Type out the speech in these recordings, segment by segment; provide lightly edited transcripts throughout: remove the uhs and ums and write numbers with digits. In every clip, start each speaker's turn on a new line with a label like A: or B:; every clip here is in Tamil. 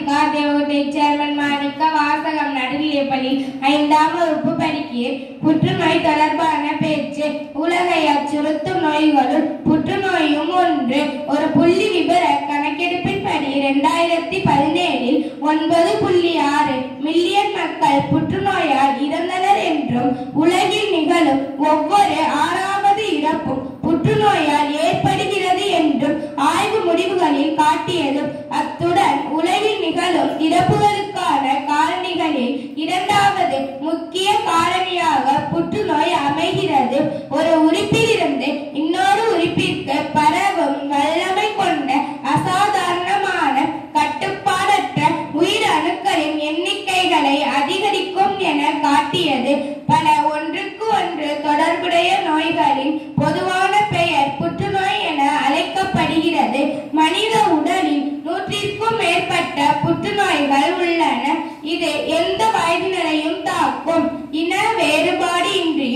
A: மாணிக்கா தேவகோட்டை சேர்மன் மாணிக்கா வாசகம் நடுநிலைப்பள்ளி 5ஆம் வகுப்பு படிக்கிறேன். புற்றுநோய் தொடர்பான பேச்சு. உலகை அச்சுறுத்தும் நோய்களுள் புற்றுநோயும் ஒன்று. ஒரு புள்ளி விபர கணக்கெடுப்பின்படி 2017 9.6 மில்லியன் மக்கள் புற்றுநோயால் இறந்தனர் என்றும் உலகில் நிகழும் ஒவ்வொரு 6வது இறப்பும் புற்றுநோயால் ஏற்படுகிறது என்றும் ஆய்வு முடிவுகளில் காட்டியதும் அத்துடன் உலகில் நிகழும் இறப்புகளுக்கான காரணிகளில் 2வது முக்கிய காரணியாக புற்றுநோய் அமைகிறது. ஒரு உறுப்பிலிருந்து இன்னொரு உறுப்பிற்கு பரவும் வல்லமை கொண்ட அசாதாரணமான கட்டுப்பாடற்ற உயிரணுக்களின் எண்ணிக்கைகளை அதிகரிக்கும் என காட்டியது. பல ஒன்றுக்கு ஒன்று தொடர்புடைய நோய்களின் பொதுவான பெயர் புற்றுநோய் என அழைக்கப்படுகிறது. மனித உடலில் 100க்கும் மேற்பட்ட புற்றுநோய்கள் உள்ளன. இது எந்த வயதினரையும் தாக்கும். இன வேறுபாடு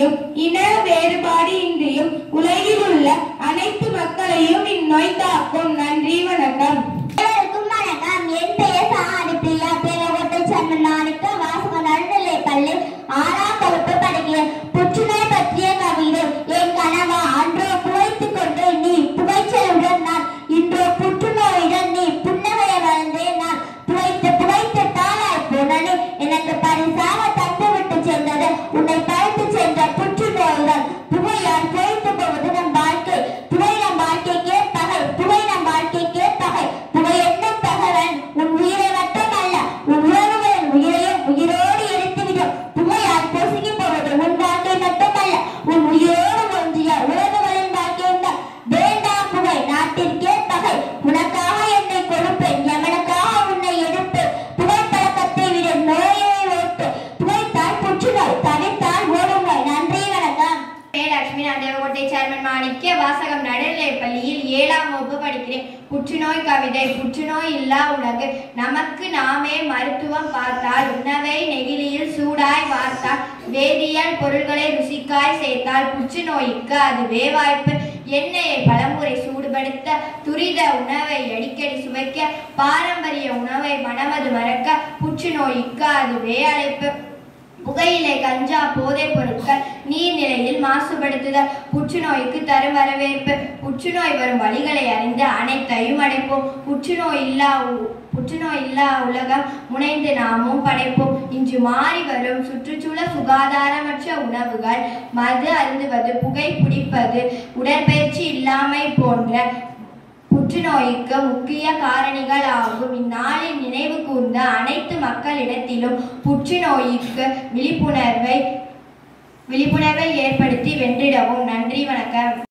A: இன்றியும் உலகில் உள்ள அனைத்து மக்களையும் இந்நோய் தாக்கும். நன்றி, வணக்கம்.
B: என் பெயர் சாரி பிரியா. தேவகோட்டை சேர்மன் மாணிக்கா வாசகம் நடுநிலைப்பள்ளி 6ஆம் வகுப்பு படிக்கிறேன். புற்றுநோய் பற்றிய கவிதை. என் கனவா அன்றோ புகைத்துக் கொண்டு நீ புகைச்சலுடன் நான், இன்றோ புற்றுநோயுடன் நீ புன்னகைய வளர்ந்தேன் நான். புகைத்து தாளாய் போனே எனக்கு பரிசாக தந்துவிட்டு சென்றது உன்னை பறித்து சென்ற புற்றுநோய்கள். புகையால் புகைத்து போவது நம் வாழ்க்கை. புகை நம் வாழ்க்கைக்கே பகை. புகை நம் வாழ்க்கைக்கே பகை. புகை என்னும் பகவன் உன் உயிரை மட்டுமல்ல உன் உறவுகளின் உயிரையும் உயிரோடு எடுத்துவிடும். புகையால் பொசுங்கி போவது உன் வாழ்க்கை மட்டுமல்ல உன் உயிரோடு ஒன்றிய உறவுகளின் வாழ்க்கையும் தான். வேண்டாம் புகை, நாட்டிற்கே பகை. உனக்காக என்னை கொடுப்பேன், எவனுக்காக உன்னை எடுப்பேன். புகைப்பழக்கத்தை விட நோயை ஓட்டு. புகைத்தால் புற்றுநோய், தவிர்த்தால் ஓடுங்கள். நன்றி, வணக்கம்.
C: லட்சுமி. நான் தேவகோட்டை சேர்மன் மாணிக்க வாசகம் நடுநிலைப்பள்ளியில் 7ஆம் வகுப்பு படிக்கிறேன். புற்றுநோய் கவிதை. புற்றுநோய் இல்லா உலகு. நமக்கு நாமே மருத்துவம் பார்த்தால், உணவை நெகிழியில் சூடாய் வார்த்தால், வேதியியல் பொருள்களை ருசிக்காய் சேர்த்தால் புற்றுநோய்க்கு அதுவே வாய்ப்பு. எண்ணெயை பலமுறை சூடுபடுத்த, துரித உணவை அடிக்கடி சுவைக்க, பாரம்பரிய உணவை மனமது மறக்க புற்றுநோய்க்கு அதுவே அழைப்பு. புகையிலை, கஞ்சா, போதைப் பொருட்கள் நீர்நிலையில் மாசுபடுத்துதல் புற்றுநோய்க்கு தரும் வரவேற்பு. புற்றுநோய் வரும் வழிகளை அறிந்து அனைத்தையும் அடைப்போம். புற்றுநோய் இல்லா உலகம் முனைந்து நாமும் படைப்போம். இன்று மாறி வரும் சுற்றுச்சூழல் சுகாதாரமற்ற உணவுகள், மது அருந்துவது, புகை பிடிப்பது, உடற்பயிற்சி இல்லாமை போன்ற புற்றுநோய்க்கு முக்கிய காரணிகள் ஆகும். இந்நாளில் நினைவு கூர்ந்த அனைத்து மக்களிடத்திலும் புற்றுநோய்க்கு விழிப்புணர்வை ஏற்படுத்தி வென்றிடவும். நன்றி, வணக்கம்.